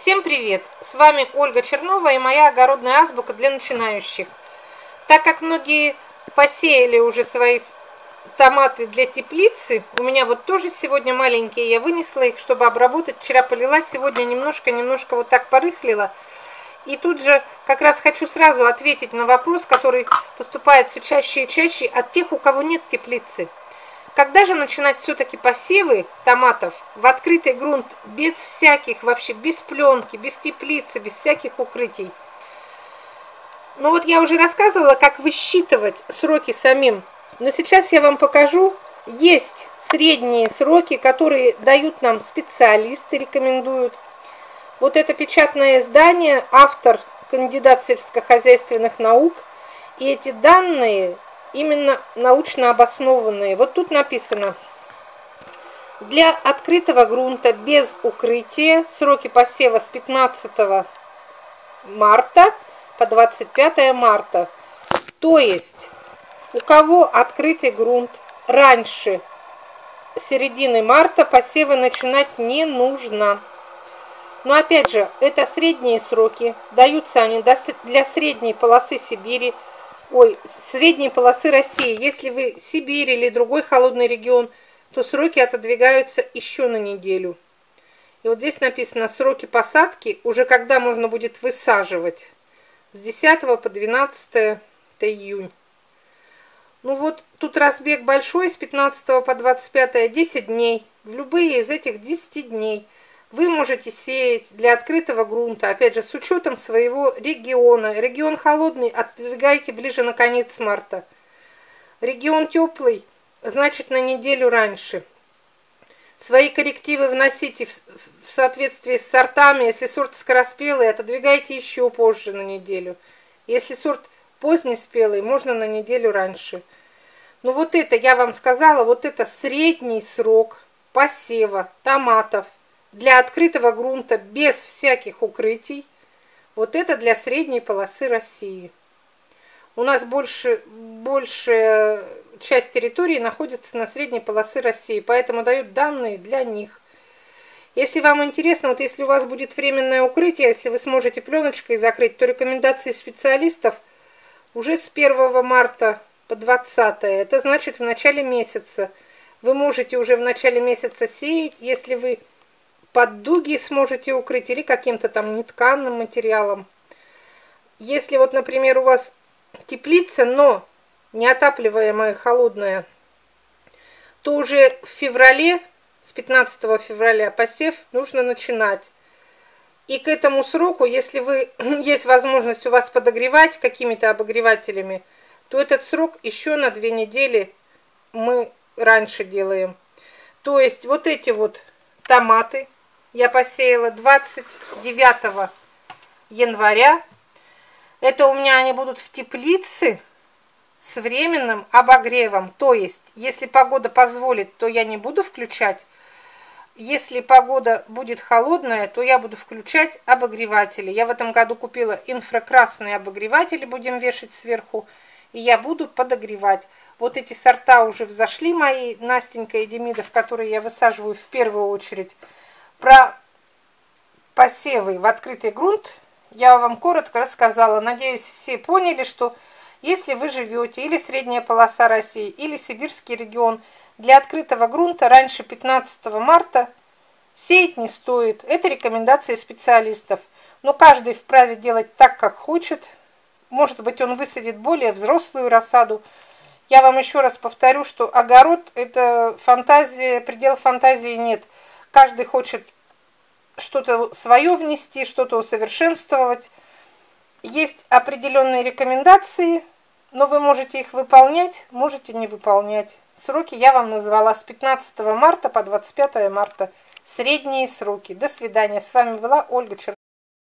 Всем привет! С вами Ольга Чернова и моя огородная азбука для начинающих. Так как многие посеяли уже свои томаты для теплицы, у меня вот тоже сегодня маленькие, я вынесла их, чтобы обработать. Вчера полила, сегодня немножко вот так порыхлила. И тут же как раз хочу сразу ответить на вопрос, который поступает все чаще и чаще от тех, у кого нет теплицы. Когда же начинать все-таки посевы томатов в открытый грунт, без всяких, вообще без пленки, без теплицы, без всяких укрытий? Ну вот я уже рассказывала, как высчитывать сроки самим, но сейчас я вам покажу. Есть средние сроки, которые дают нам специалисты, рекомендуют. Вот это печатное издание, автор кандидат сельскохозяйственных наук, и эти данные именно научно обоснованные. Вот тут написано: для открытого грунта без укрытия сроки посева с 15 марта по 25 марта. То есть у кого открытый грунт раньше середины марта, посевы начинать не нужно. Но опять же, это средние сроки, даются они для средней полосы Сибири, средней полосы России. Если вы Сибирь или другой холодный регион, то сроки отодвигаются еще на неделю. И вот здесь написано сроки посадки, уже когда можно будет высаживать, с 10 по 12 июня. Ну вот тут разбег большой, с 15 по 25 10 дней. В любые из этих 10 дней вы можете сеять для открытого грунта, опять же, с учетом своего региона. Регион холодный отодвигайте ближе на конец марта. Регион теплый, значит, на неделю раньше. Свои коррективы вносите в соответствии с сортами. Если сорт скороспелый, отодвигайте еще позже на неделю. Если сорт позднеспелый, можно на неделю раньше. Ну вот это, я вам сказала, вот это средний срок посева томатов для открытого грунта без всяких укрытий. Вот это для средней полосы России. У нас большая часть территории находится на средней полосе России, поэтому дают данные для них. Если вам интересно, вот если у вас будет временное укрытие, если вы сможете пленочкой закрыть, то рекомендации специалистов уже с 1 марта по 20. Это значит в начале месяца. Вы можете уже в начале месяца сеять, если вы под дуги сможете укрыть или каким-то там нетканным материалом. Если вот, например, у вас теплица, но неотапливаемая, холодная, то уже в феврале, с 15 февраля посев нужно начинать. И к этому сроку, если есть возможность у вас подогревать какими-то обогревателями, то этот срок еще на 2 недели мы раньше делаем. То есть вот эти вот томаты я посеяла 29 января. Это у меня они будут в теплице с временным обогревом. То есть, если погода позволит, то я не буду включать. Если погода будет холодная, то я буду включать обогреватели. Я в этом году купила инфракрасные обогреватели, будем вешать сверху. И я буду подогревать. Вот эти сорта уже взошли мои, Настенька и Демидов, которые я высаживаю в первую очередь. Про посевы в открытый грунт я вам коротко рассказала. Надеюсь, все поняли, что если вы живете или средняя полоса России, или сибирский регион, для открытого грунта раньше 15 марта сеять не стоит. Это рекомендации специалистов. Но каждый вправе делать так, как хочет. Может быть, он высадит более взрослую рассаду. Я вам еще раз повторю, что огород – это фантазия, предел фантазии нет. Каждый хочет что-то свое внести, что-то усовершенствовать. Есть определенные рекомендации, но вы можете их выполнять, можете не выполнять. Сроки я вам назвала с 15 марта по 25 марта. Средние сроки. До свидания. С вами была Ольга Чернова.